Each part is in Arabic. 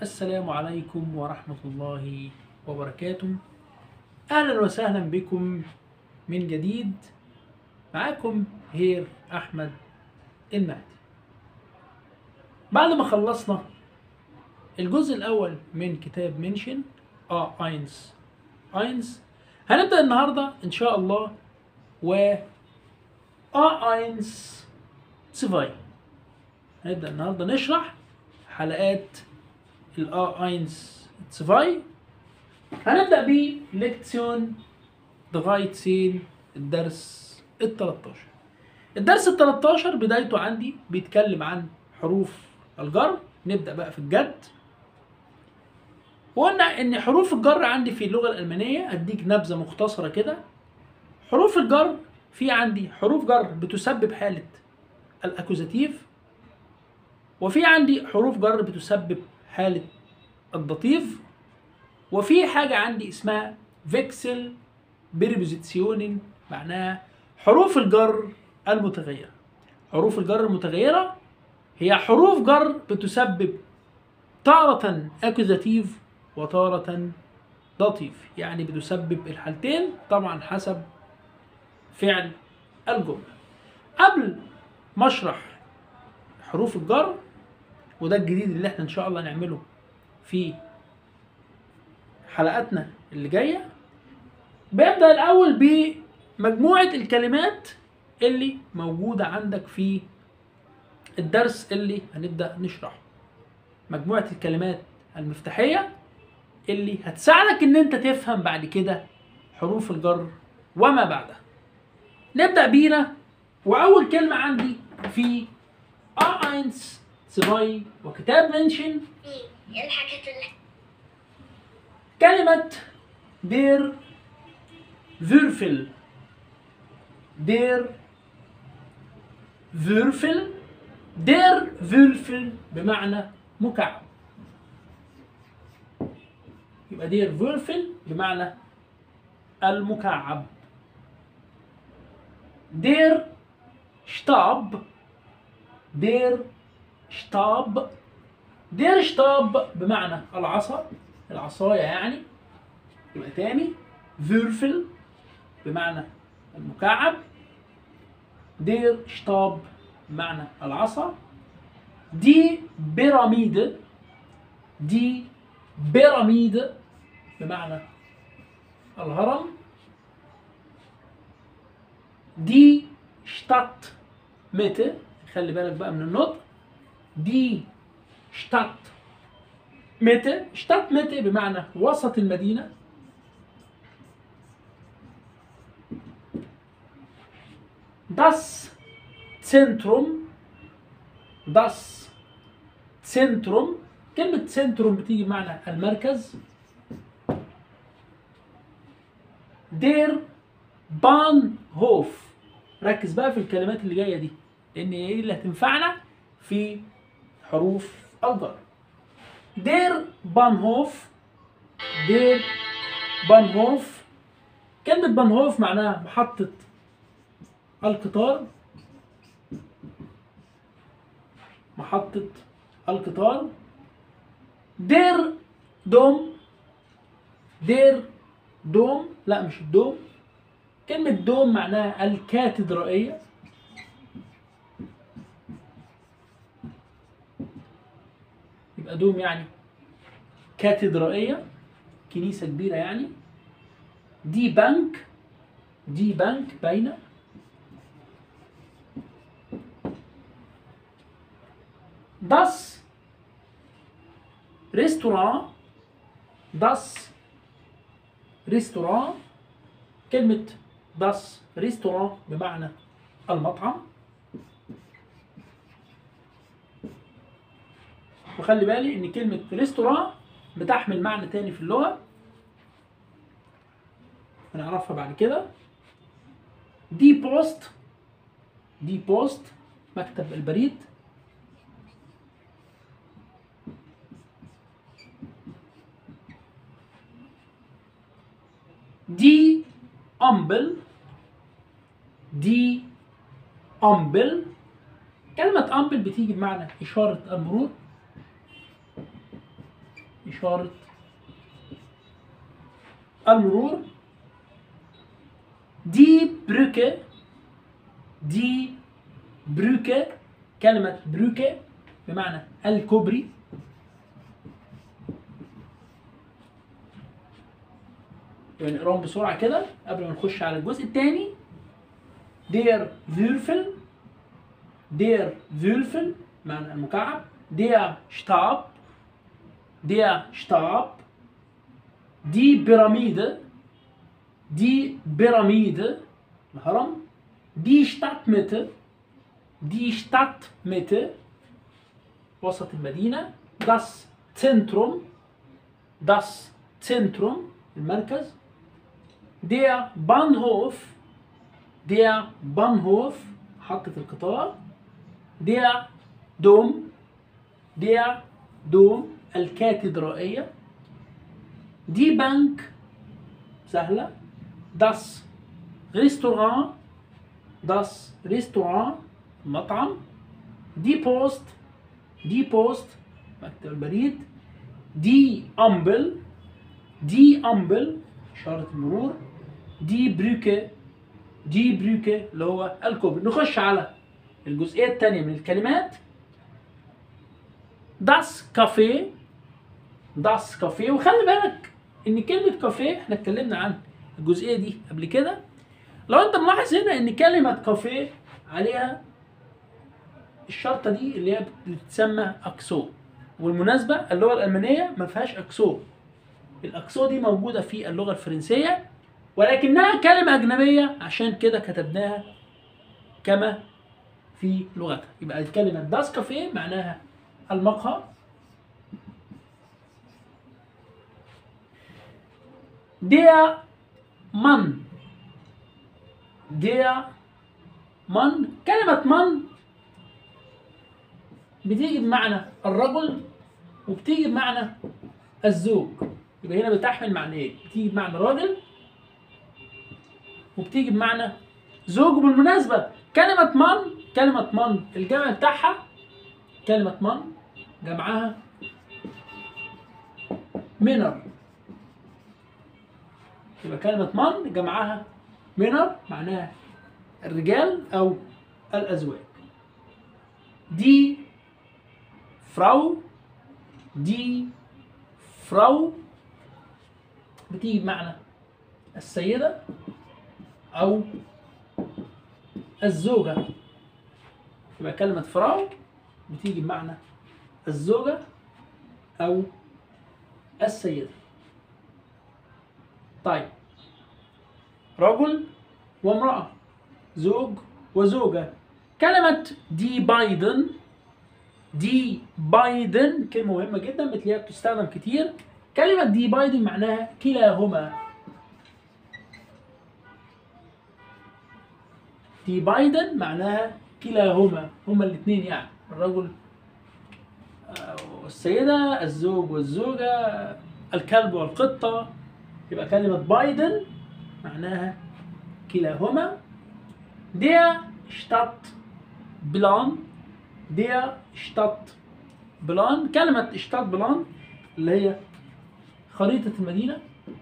السلام عليكم ورحمة الله وبركاته. أهلا وسهلا بكم من جديد. معاكم هير أحمد المهدي. بعد ما خلصنا الجزء الأول من كتاب منشن اينز هنبدأ النهاردة إن شاء الله و اينز سيفاي. هنبدأ النهاردة نشرح حلقات اينز سيفاي. هنبدأ بليكسيون دغاية سين الدرس ال13. الدرس ال13 بدايته عندي بيتكلم عن حروف الجر. نبدأ بقى في الجد. وقلنا ان حروف الجر عندي في اللغة الألمانية، اديك نبذة مختصرة كده. حروف الجر في عندي حروف جر بتسبب حالة الأكوزاتيف، وفي عندي حروف جر بتسبب حالة الداتيف، وفي حاجة عندي اسمها فيكسل بريبوزيسيونين، معناها حروف الجر المتغيرة. حروف الجر المتغيرة هي حروف جر بتسبب تارة أكوزاتيف وتارة داتيف، يعني بتسبب الحالتين طبعا حسب فعل الجملة. قبل ما اشرح حروف الجر، وده الجديد اللي احنا ان شاء الله نعمله في حلقاتنا اللي جاية، بيبدأ الأول بمجموعة الكلمات اللي موجودة عندك في الدرس اللي هنبدأ نشرحه. مجموعة الكلمات المفتاحية اللي هتساعدك ان انت تفهم بعد كده حروف الجر وما بعدها. نبدأ بينا، وأول كلمة عندي في اينز سيفاي وكتاب منشن كلمة دير فيرفل. دير فيرفل. دير فيرفل بمعنى مكعب. يبقى دير فيرفل بمعنى المكعب. دير شتاب. دير شتاب. دير شتاب بمعنى العصا، العصاية يعني. يبقى تاني فيرفل بمعنى المكعب، دير شتاب بمعنى العصا. دي بيراميد. دي بيراميد بمعنى الهرم. دي شتات ميته. خلي بالك بقى من النطق. دي شتات ميته. شتات ميته بمعنى وسط المدينة. das Zentrum. das Zentrum. كلمة سنتروم بتيجي بمعنى المركز. دير بانهوف. ركز بقى في الكلمات اللي جاية دي، لأن هي اللي هتنفعنا في حروف الجر. دير بانهوف. دير بانهوف. كلمة بانهوف معناها محطة القطار. محطة القطار. دير دوم. دير دوم، لا مش الدوم. كلمة دوم معناها الكاتدرائية. يبقى دوم يعني كاتدرائية، كنيسة كبيرة يعني. دي بنك. دي بنك باينة. das Restaurant. das Restaurant. كلمة das Restaurant بمعنى المطعم. وخلي بالي ان كلمة ريستوران بتحمل معنى تاني في اللغة هنعرفها بعد كده. دي بوست. دي بوست مكتب البريد. دي أمبل. دي أمبل. كلمة أمبل بتيجي بمعنى إشارة المرور. إشارة المرور. دي بروكه، دي بروكه، كلمة بروكه بمعنى الكوبري. يعني نقراهم بسرعة كده قبل ما نخش على الجزء الثاني. دير فيرفل، دير فيرفل معنى المكعب. دير شتاب، دير شتاب. دي بيراميد، دي بيراميد الهرم. دي شتات ميتر، دي شتات ميتر وسط المدينة. داس تنتروم، داس تنتروم المركز. دير بانهوف، دير بانهوف محطة القطار. دير دوم، دير دوم الكاتدرائية. دي بنك سهلة. داس ريستوران، داس ريستوران مطعم. دي بوست، دي بوست مكتب البريد. دي أمبل، دي أمبل إشارة المرور. دي بروكه، دي بروكه اللي هو الكوبري. نخش على الجزئية الثانية من الكلمات. داس كافيه، داس كافيه. وخلي بالك ان كلمة كافيه احنا اتكلمنا عن الجزئية دي قبل كده. لو انت ملاحظ هنا ان كلمة كافيه عليها الشرطة دي اللي هي بتتسمى اكسو. والمناسبة اللغة الألمانية ما فيهاش اكسو. الاكسو دي موجودة في اللغة الفرنسية ولكنها كلمة أجنبية، عشان كده كتبناها كما في لغتها. يبقى الكلمة داس كافيه معناها المقهى. دير من، دير من. كلمة من بتيجي بمعنى الرجل وبتيجي بمعنى الزوج. يبقى هنا بتحمل معنيين، بتيجي بمعنى راجل وبتيجي بمعنى زوج. وبالمناسبة كلمة من، كلمة من الجمع بتاعها، كلمة من جمعها منر. يبقى كلمة من جمعها منر معناها الرجال أو الأزواج. دي فراو، دي فراو بتيجي بمعنى السيدة أو الزوجة. يبقى كلمة فراو بتيجي بمعنى الزوجة أو السيدة. طيب، رجل وامرأة، زوج وزوجة. كلمة دي بايدن، دي بايدن كلمة مهمة جدا بتلاقيها بتستخدم كتير. كلمة دي بايدن معناها كلاهما. دي بايدن معناها كلاهما، هما الاثنين يعني الرجل والسيدة، الزوج والزوجة، الكلب والقطة. يبقى كلمة بايدن معناها كلاهما. دير شتات بلان، دير شتات بلان. كلمة شتات بلان اللي هي خريطة المدينة.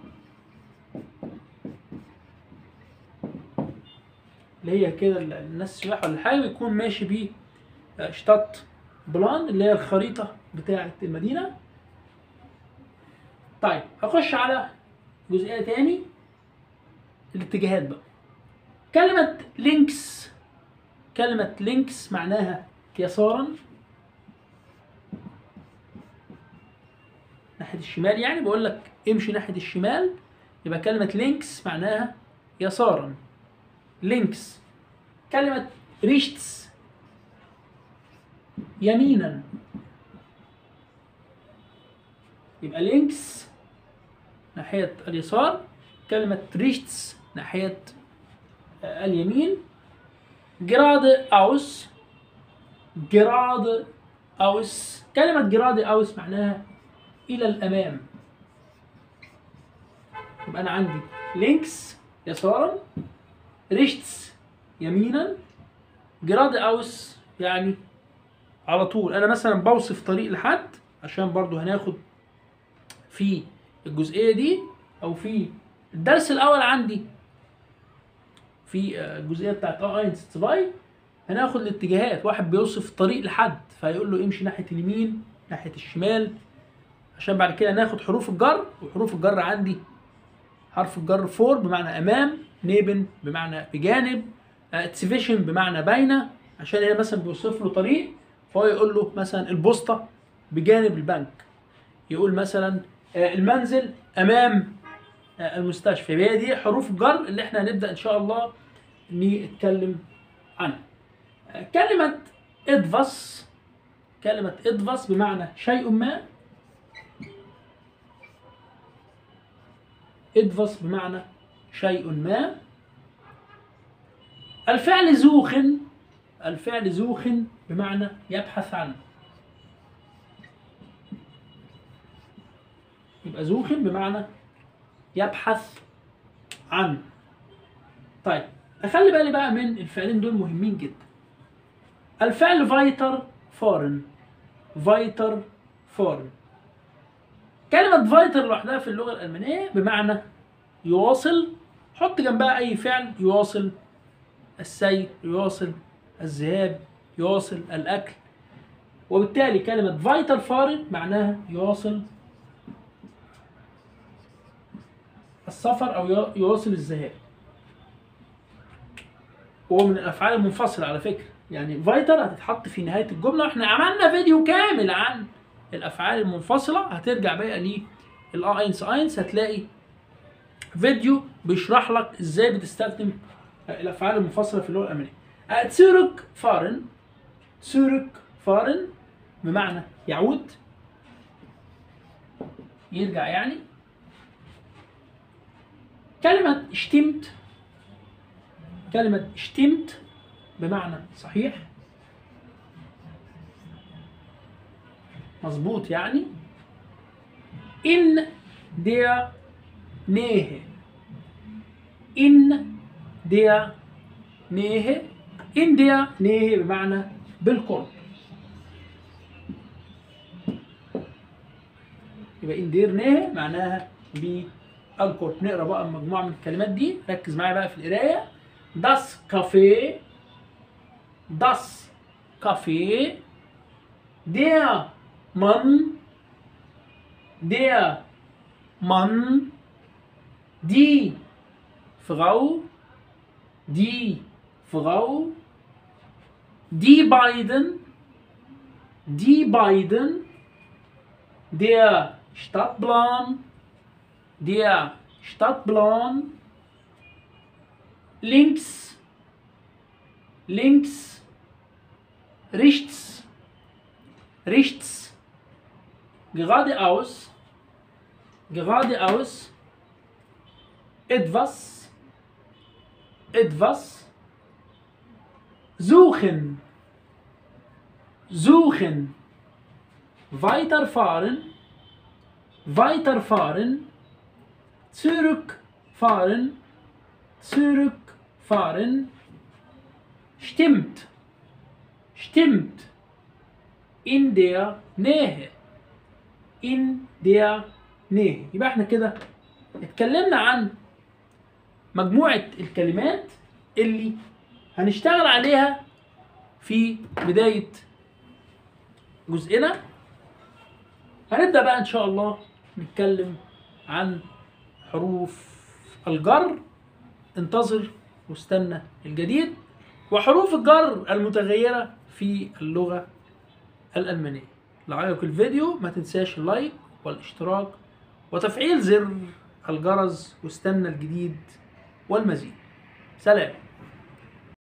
اللي هي كده الناس السياح ولا حاجة بيكون ماشي بيه شتات بلان اللي هي الخريطة بتاعة المدينة. طيب هخش على جزئية تاني، الاتجاهات بقى. كلمة لينكس، كلمة لينكس معناها يسارا، ناحية الشمال. يعني بقول لك امشي ناحية الشمال، يبقى كلمة لينكس معناها يسارا، لينكس. كلمة ريشتس يمينا، يبقى لينكس ناحية اليسار، كلمة ريشتس ناحية اليمين. جراد أوس، جراد أوس. كلمة جراد أوس معناها إلى الأمام. يبقى أنا عندي لينكس يسارا، ريشتس يمينا، جراد أوس يعني على طول. أنا مثلا بوصف طريق لحد، عشان برضو هناخد في الجزئيه دي او في الدرس الاول عندي في الجزئيه بتاعت اينشتاين هناخد الاتجاهات. واحد بيوصف طريق لحد فيقول له امشي ناحيه اليمين ناحيه الشمال، عشان بعد كده ناخد حروف الجر. وحروف الجر عندي حرف الجر فور بمعنى امام، نيبن بمعنى بجانب، اتسفيشن بمعنى بين، عشان هي مثلا بيوصف له طريق فهو يقول له مثلا البوسطه بجانب البنك، يقول مثلا المنزل امام المستشفى. هي دي حروف الجر اللي احنا هنبدا ان شاء الله نتكلم عنها. كلمه ادفاس، كلمه ادفاس بمعنى شيء ما، ادفاس بمعنى شيء ما. الفعل زوخن، الفعل زوخن بمعنى يبحث عنه، يبقى زوخن بمعنى يبحث عنه. طيب اخلي بالي بقى من الفعلين دول مهمين جدا. الفعل فايتر فارن، فايتر فارن. كلمة فايتر لوحدها في اللغة الألمانية بمعنى يواصل، حط جنبها أي فعل يواصل السير، يواصل الذهاب، يواصل الأكل، وبالتالي كلمة فايتر فارن معناها يواصل السفر أو يواصل الذهاب. وهو من الأفعال المنفصلة على فكرة، يعني فايتر هتتحط في نهاية الجملة، واحنا عملنا فيديو كامل عن الأفعال المنفصلة، هترجع بقى للأينس أينس هتلاقي فيديو بيشرح لك ازاي بتستخدم الأفعال المنفصلة في اللغة الألمانية. تسورك فارن، تسورك فارن بمعنى يعود، يرجع يعني. كلمة اشتمت، كلمة اشتمت بمعنى صحيح، مظبوط يعني. إن der Nähe، إن der Nähe، إن der Nähe بمعنى بالقرب. يبقى إن der Nähe معناها بالقرب. نقرا بقى مجموعة من الكلمات دي، ركز معايا بقى في القراية. Das Café، das Café، der Mann، der Mann، die Frau، die Frau، die beiden، die beiden، der Stadtplan، der Stadtplan، links، links، rechts، rechts، geradeaus، geradeaus، etwas، etwas، suchen، suchen، weiterfahren، weiterfahren، zurückfahren، zurückfahren، stimmt، stimmt، in der Nähe، in der Nähe. يبقى احنا كده اتكلمنا عن مجموعة الكلمات اللي هنشتغل عليها في بداية جزئنا. هنبدأ بقى ان شاء الله نتكلم عن حروف الجر. انتظر واستنى الجديد. وحروف الجر المتغيرة في اللغة الألمانية. لو عجبك الفيديو ما تنساش اللايك والاشتراك وتفعيل زر الجرس، واستنى الجديد والمزيد. سلام.